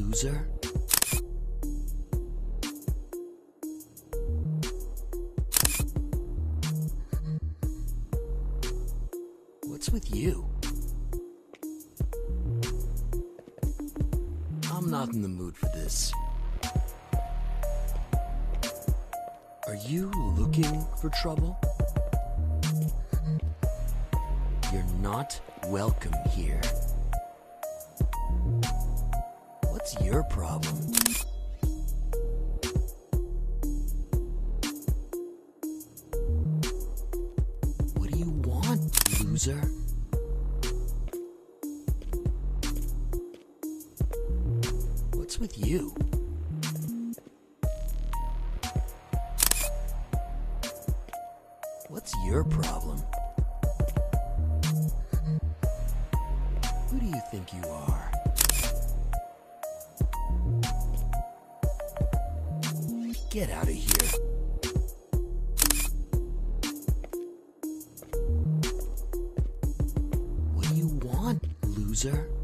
loser? What's with you? I'm not in the mood for this. Are you looking for trouble? You're not welcome here. What's your problem? What do you want, loser? What's with you? What's your problem? Who do you think you are? Get out of here. What do you want, loser?